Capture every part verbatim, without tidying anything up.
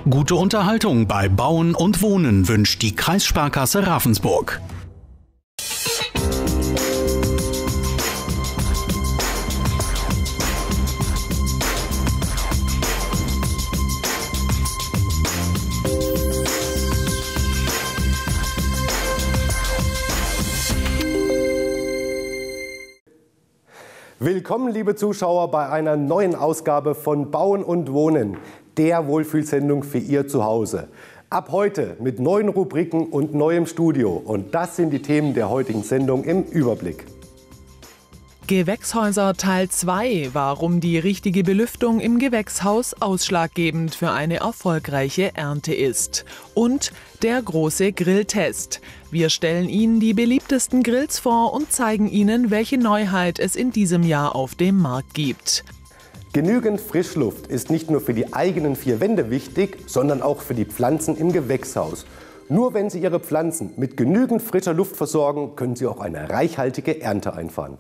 Gute Unterhaltung bei Bauen und Wohnen wünscht die Kreissparkasse Ravensburg. Willkommen, liebe Zuschauer, bei einer neuen Ausgabe von Bauen und Wohnen, der Wohlfühlsendung für Ihr Zuhause. Ab heute mit neuen Rubriken und neuem Studio. Und das sind die Themen der heutigen Sendung im Überblick. Gewächshäuser Teil zwei. Warum die richtige Belüftung im Gewächshaus ausschlaggebend für eine erfolgreiche Ernte ist. Und der große Grilltest. Wir stellen Ihnen die beliebtesten Grills vor und zeigen Ihnen, welche Neuheit es in diesem Jahr auf dem Markt gibt. Genügend Frischluft ist nicht nur für die eigenen vier Wände wichtig, sondern auch für die Pflanzen im Gewächshaus. Nur wenn Sie Ihre Pflanzen mit genügend frischer Luft versorgen, können Sie auch eine reichhaltige Ernte einfahren.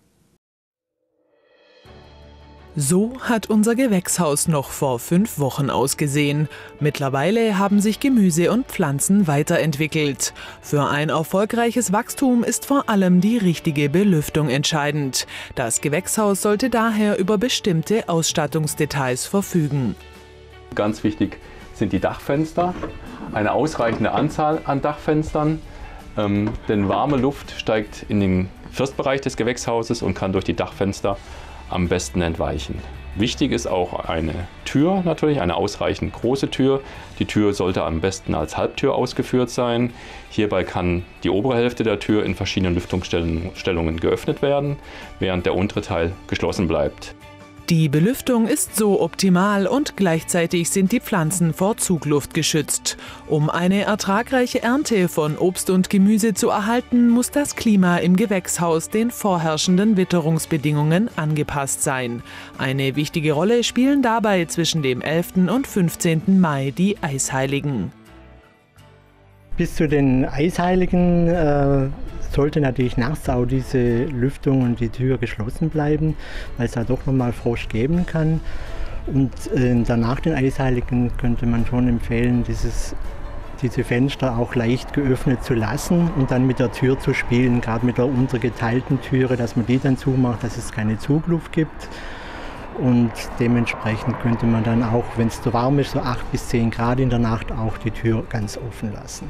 So hat unser Gewächshaus noch vor fünf Wochen ausgesehen. Mittlerweile haben sich Gemüse und Pflanzen weiterentwickelt. Für ein erfolgreiches Wachstum ist vor allem die richtige Belüftung entscheidend. Das Gewächshaus sollte daher über bestimmte Ausstattungsdetails verfügen. Ganz wichtig sind die Dachfenster, eine ausreichende Anzahl an Dachfenstern, ähm, denn warme Luft steigt in den Firstbereich des Gewächshauses und kann durch die Dachfenster am besten entweichen. Wichtig ist auch eine Tür, natürlich eine ausreichend große Tür. Die Tür sollte am besten als Halbtür ausgeführt sein. Hierbei kann die obere Hälfte der Tür in verschiedenen Lüftungsstellungen geöffnet werden, während der untere Teil geschlossen bleibt. Die Belüftung ist so optimal und gleichzeitig sind die Pflanzen vor Zugluft geschützt. Um eine ertragreiche Ernte von Obst und Gemüse zu erhalten, muss das Klima im Gewächshaus den vorherrschenden Witterungsbedingungen angepasst sein. Eine wichtige Rolle spielen dabei zwischen dem elften und fünfzehnten Mai die Eisheiligen. Bis zu den Eisheiligen äh, sollte natürlich nachts auch diese Lüftung und die Tür geschlossen bleiben, weil es da doch nochmal Frost geben kann. Und äh, danach den Eisheiligen könnte man schon empfehlen, dieses, diese Fenster auch leicht geöffnet zu lassen und dann mit der Tür zu spielen, gerade mit der untergeteilten Türe, dass man die dann zumacht, dass es keine Zugluft gibt. Und dementsprechend könnte man dann auch, wenn es zu warm ist, so acht bis zehn Grad in der Nacht, auch die Tür ganz offen lassen.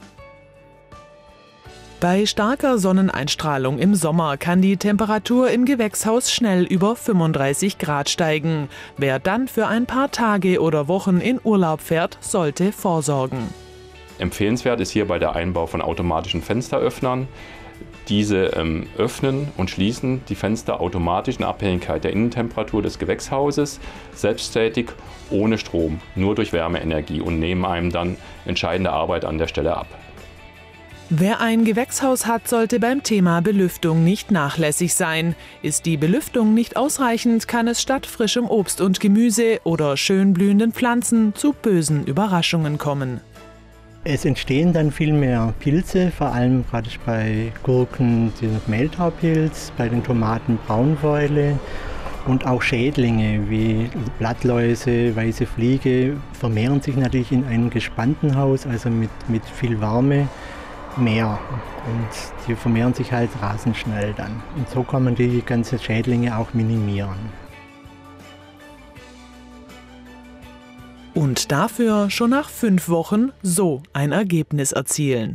Bei starker Sonneneinstrahlung im Sommer kann die Temperatur im Gewächshaus schnell über fünfunddreißig Grad steigen. Wer dann für ein paar Tage oder Wochen in Urlaub fährt, sollte vorsorgen. Empfehlenswert ist hierbei der Einbau von automatischen Fensteröffnern. Diese ähm, öffnen und schließen die Fenster automatisch in Abhängigkeit der Innentemperatur des Gewächshauses, selbsttätig, ohne Strom, nur durch Wärmeenergie und nehmen einem dann entscheidende Arbeit an der Stelle ab. Wer ein Gewächshaus hat, sollte beim Thema Belüftung nicht nachlässig sein. Ist die Belüftung nicht ausreichend, kann es statt frischem Obst und Gemüse oder schön blühenden Pflanzen zu bösen Überraschungen kommen. Es entstehen dann viel mehr Pilze, vor allem praktisch bei Gurken der Mehltaupilz, bei den Tomaten Braunfäule und auch Schädlinge wie Blattläuse, weiße Fliege vermehren sich natürlich in einem gespannten Haus, also mit, mit viel Wärme, mehr. Und die vermehren sich halt rasend schnell dann. Und so kann man die ganzen Schädlinge auch minimieren. Und dafür schon nach fünf Wochen so ein Ergebnis erzielen.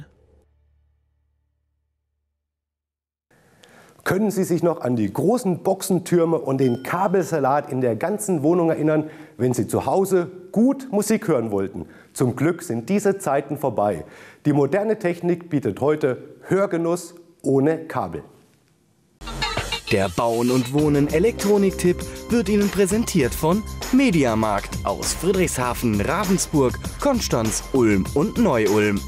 Können Sie sich noch an die großen Boxentürme und den Kabelsalat in der ganzen Wohnung erinnern, wenn Sie zu Hause gut Musik hören wollten? Zum Glück sind diese Zeiten vorbei. Die moderne Technik bietet heute Hörgenuss ohne Kabel. Der Bauen und Wohnen Elektroniktipp wird Ihnen präsentiert von Mediamarkt aus Friedrichshafen, Ravensburg, Konstanz, Ulm und Neu-Ulm.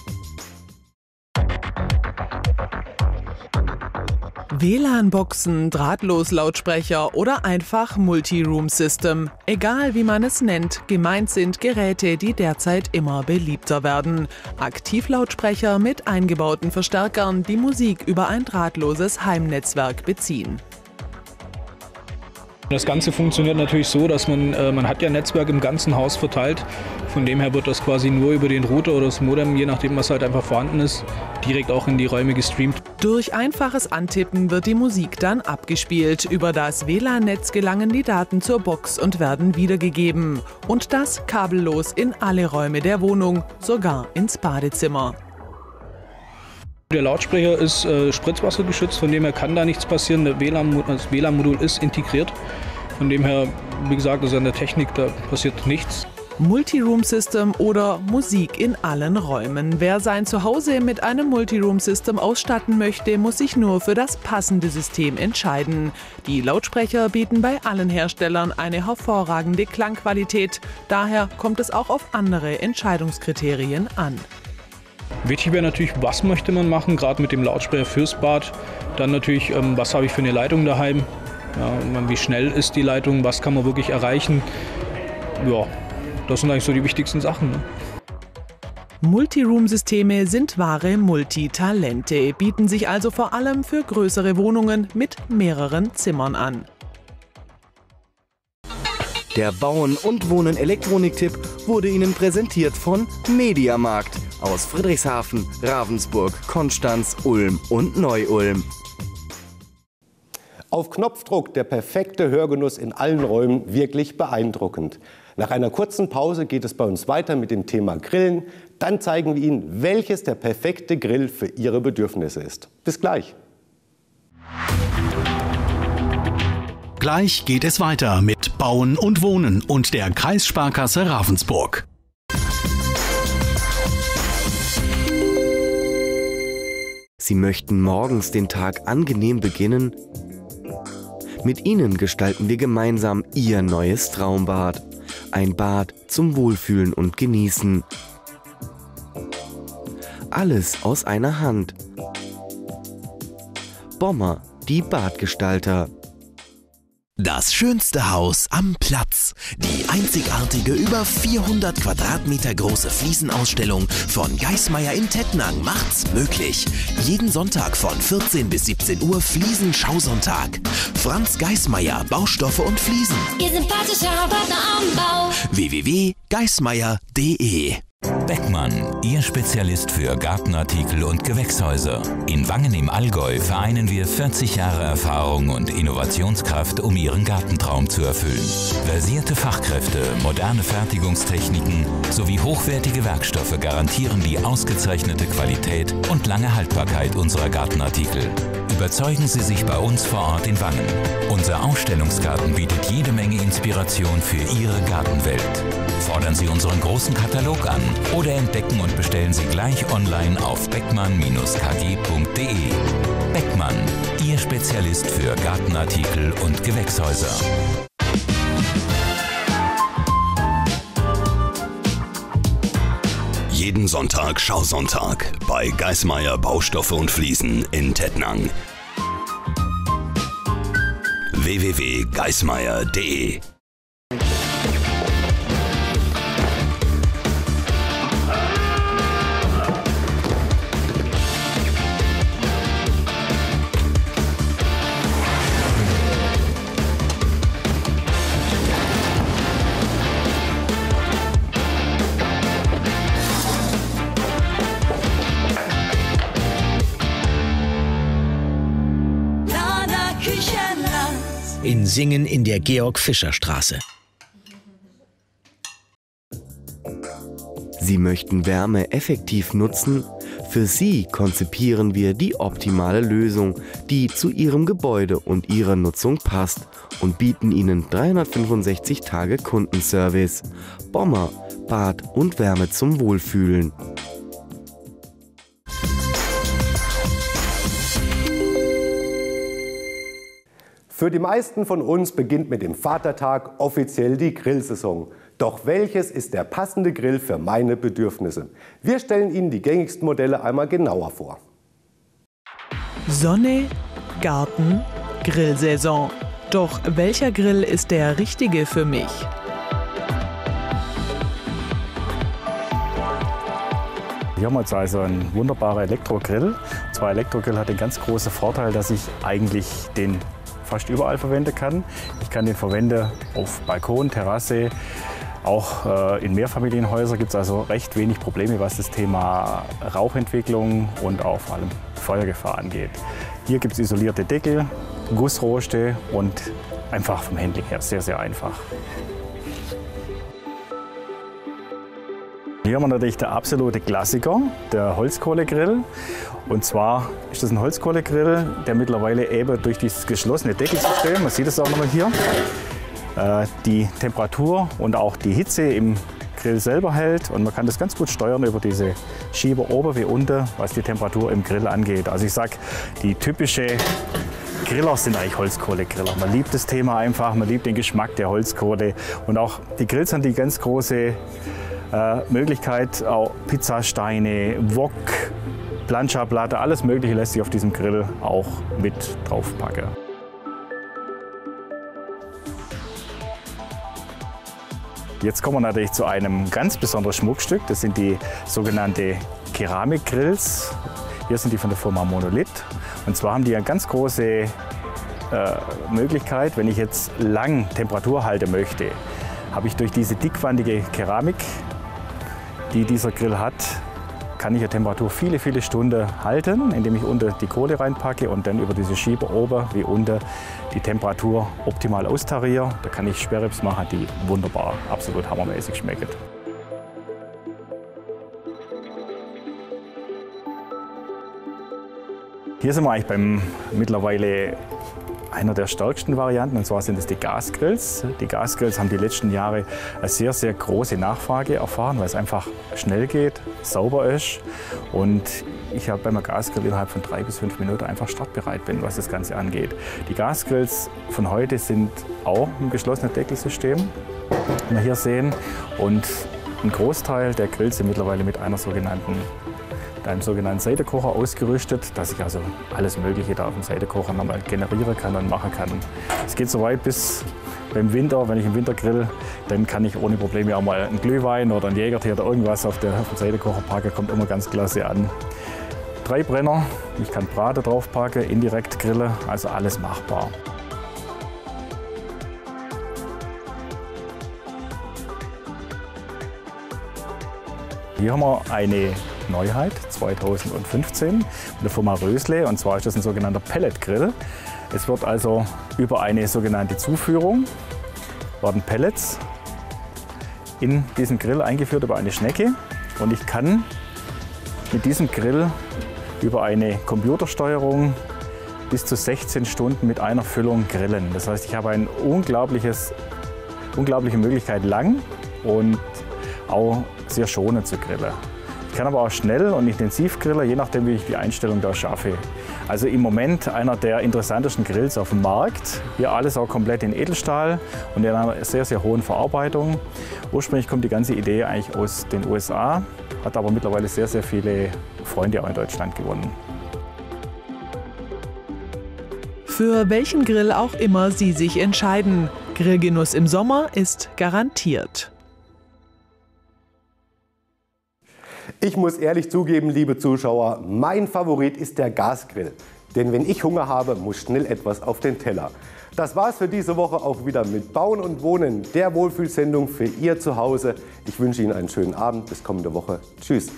W L A N-Boxen, Drahtloslautsprecher oder einfach Multi-Room-System. Egal wie man es nennt, gemeint sind Geräte, die derzeit immer beliebter werden. Aktivlautsprecher mit eingebauten Verstärkern, die Musik über ein drahtloses Heimnetzwerk beziehen. Das Ganze funktioniert natürlich so, dass man, äh, man hat ja ein Netzwerk im ganzen Haus verteilt. Von dem her wird das quasi nur über den Router oder das Modem, je nachdem was halt einfach vorhanden ist, direkt auch in die Räume gestreamt. Durch einfaches Antippen wird die Musik dann abgespielt. Über das W L A N-Netz gelangen die Daten zur Box und werden wiedergegeben. Und das kabellos in alle Räume der Wohnung, sogar ins Badezimmer. Der Lautsprecher ist äh, spritzwassergeschützt, von dem her kann da nichts passieren. Der W L A N, das W L A N-Modul ist integriert. Von dem her, wie gesagt, also an der Technik, da passiert nichts. Multiroom-System oder Musik in allen Räumen. Wer sein Zuhause mit einem Multiroom-System ausstatten möchte, muss sich nur für das passende System entscheiden. Die Lautsprecher bieten bei allen Herstellern eine hervorragende Klangqualität. Daher kommt es auch auf andere Entscheidungskriterien an. Wichtig wäre natürlich, was möchte man machen, gerade mit dem Lautsprecher fürs Bad. Dann natürlich, ähm, was habe ich für eine Leitung daheim, ja, wie schnell ist die Leitung, was kann man wirklich erreichen. Ja, das sind eigentlich so die wichtigsten Sachen. Ne? Multiroom-Systeme sind wahre Multitalente, bieten sich also vor allem für größere Wohnungen mit mehreren Zimmern an. Der Bauen und Wohnen Elektroniktipp wurde Ihnen präsentiert von Mediamarkt aus Friedrichshafen, Ravensburg, Konstanz, Ulm und Neu-Ulm. Auf Knopfdruck der perfekte Hörgenuss in allen Räumen, wirklich beeindruckend. Nach einer kurzen Pause geht es bei uns weiter mit dem Thema Grillen. Dann zeigen wir Ihnen, welches der perfekte Grill für Ihre Bedürfnisse ist. Bis gleich. Gleich geht es weiter mit Bauen und Wohnen und der Kreissparkasse Ravensburg. Sie möchten morgens den Tag angenehm beginnen? Mit Ihnen gestalten wir gemeinsam Ihr neues Traumbad. Ein Bad zum Wohlfühlen und Genießen. Alles aus einer Hand. Bommer, die Badgestalter. Das schönste Haus am Platz. Die einzigartige, über vierhundert Quadratmeter große Fliesenausstellung von Geismeier in Tettnang macht's möglich. Jeden Sonntag von vierzehn bis siebzehn Uhr Fliesen-Schausonntag. Franz Geismeier, Baustoffe und Fliesen. Ihr sympathischer Partner am Bau. w w w punkt geismeier punkt de Beckmann, Ihr Spezialist für Gartenartikel und Gewächshäuser. In Wangen im Allgäu vereinen wir vierzig Jahre Erfahrung und Innovationskraft, um Ihren Gartentraum zu erfüllen. Versierte Fachkräfte, moderne Fertigungstechniken sowie hochwertige Werkstoffe garantieren die ausgezeichnete Qualität und lange Haltbarkeit unserer Gartenartikel. Überzeugen Sie sich bei uns vor Ort in Wangen. Unser Ausstellungsgarten bietet jede Menge Inspiration für Ihre Gartenwelt. Fordern Sie unseren großen Katalog an oder entdecken und bestellen Sie gleich online auf beckmann Bindestrich k g punkt de. Beckmann, Ihr Spezialist für Gartenartikel und Gewächshäuser. Jeden Sonntag Schausonntag bei Geismeier Baustoffe und Fliesen in Tettnang. w w w punkt geismeier punkt de in Singen in der Georg-Fischer-Straße. Sie möchten Wärme effektiv nutzen? Für Sie konzipieren wir die optimale Lösung, die zu Ihrem Gebäude und Ihrer Nutzung passt und bieten Ihnen dreihundertfünfundsechzig Tage Kundenservice. Bommer, Bad und Wärme zum Wohlfühlen. Für die meisten von uns beginnt mit dem Vatertag offiziell die Grillsaison. Doch welches ist der passende Grill für meine Bedürfnisse? Wir stellen Ihnen die gängigsten Modelle einmal genauer vor. Sonne, Garten, Grillsaison. Doch welcher Grill ist der richtige für mich? Hier haben wir jetzt also einen wunderbaren Elektrogrill. Und zwar Elektrogrill hat den ganz großen Vorteil, dass ich eigentlich den fast überall verwenden kann. Ich kann den verwenden auf Balkon, Terrasse. Auch äh, in Mehrfamilienhäusern gibt es also recht wenig Probleme, was das Thema Rauchentwicklung und auch vor allem Feuergefahr angeht. Hier gibt es isolierte Deckel, Gussroste und einfach vom Handling her sehr, sehr einfach. Hier haben wir natürlich der absolute Klassiker, der Holzkohlegrill. Und zwar ist das ein Holzkohlegrill, der mittlerweile eben durch dieses geschlossene Deckelsystem, man sieht es auch nochmal hier, äh, die Temperatur und auch die Hitze im Grill selber hält. Und man kann das ganz gut steuern über diese Schieber oben wie unten, was die Temperatur im Grill angeht. Also ich sage, die typische Griller sind eigentlich Holzkohlegriller. Man liebt das Thema einfach, man liebt den Geschmack der Holzkohle. Und auch die Grills haben die ganz große Äh, Möglichkeit, auch Pizzasteine, Wok, Plancha-Platte, alles Mögliche lässt sich auf diesem Grill auch mit draufpacken. Jetzt kommen wir natürlich zu einem ganz besonderen Schmuckstück. Das sind die sogenannten Keramikgrills. Hier sind die von der Firma Monolith. Und zwar haben die eine ganz große äh, Möglichkeit, wenn ich jetzt lang Temperatur halten möchte, habe ich durch diese dickwandige Keramik, die dieser Grill hat, kann ich eine Temperatur viele, viele Stunden halten, indem ich unten die Kohle reinpacke und dann über diese Schieber oben wie unten die Temperatur optimal austariere. Da kann ich Sperrribs machen, die wunderbar, absolut hammermäßig schmecken. Hier sind wir eigentlich beim mittlerweile einer der stärksten Varianten, und zwar sind es die Gasgrills. Die Gasgrills haben die letzten Jahre eine sehr, sehr große Nachfrage erfahren, weil es einfach schnell geht, sauber ist und ich habe beim Gasgrill innerhalb von drei bis fünf Minuten einfach startbereit bin, was das Ganze angeht. Die Gasgrills von heute sind auch ein geschlossenes Deckelsystem, wie wir hier sehen, und ein Großteil der Grills sind mittlerweile mit einer sogenannten einem sogenannten Seitenkocher ausgerüstet, dass ich also alles Mögliche da auf dem Seitenkocher nochmal generieren kann und machen kann. Es geht so weit bis beim Winter, wenn ich im Winter grill, dann kann ich ohne Probleme auch mal einen Glühwein oder einen Jägertee oder irgendwas auf, der, auf den Seitenkocher packen, kommt immer ganz klasse an. Drei Brenner, ich kann Braten drauf packen, indirekt grillen, also alles machbar. Hier haben wir eine Neuheit zweitausendfünfzehn mit der Firma Rösle, und zwar ist das ein sogenannter Pelletgrill. Es wird also über eine sogenannte Zuführung werden Pellets in diesen Grill eingeführt über eine Schnecke, und ich kann mit diesem Grill über eine Computersteuerung bis zu sechzehn Stunden mit einer Füllung grillen. Das heißt, ich habe eine unglaubliches, unglaubliche Möglichkeit, lang und auch sehr schonend zu grillen. Ich kann aber auch schnell und intensiv grillen, je nachdem, wie ich die Einstellung da schaffe. Also im Moment einer der interessantesten Grills auf dem Markt. Hier alles auch komplett in Edelstahl und in einer sehr, sehr hohen Verarbeitung. Ursprünglich kommt die ganze Idee eigentlich aus den U S A, hat aber mittlerweile sehr, sehr viele Freunde auch in Deutschland gewonnen. Für welchen Grill auch immer Sie sich entscheiden, Grillgenuss im Sommer ist garantiert. Ich muss ehrlich zugeben, liebe Zuschauer, mein Favorit ist der Gasgrill. Denn wenn ich Hunger habe, muss schnell etwas auf den Teller. Das war's für diese Woche auch wieder mit Bauen und Wohnen, der Wohlfühlsendung für Ihr Zuhause. Ich wünsche Ihnen einen schönen Abend, bis kommende Woche. Tschüss.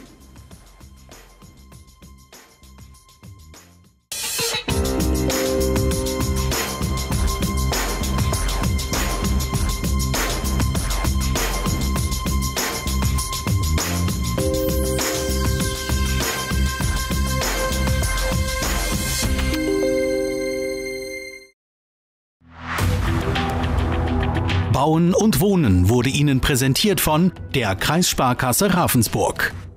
Bauen und Wohnen wurde Ihnen präsentiert von der Kreissparkasse Ravensburg.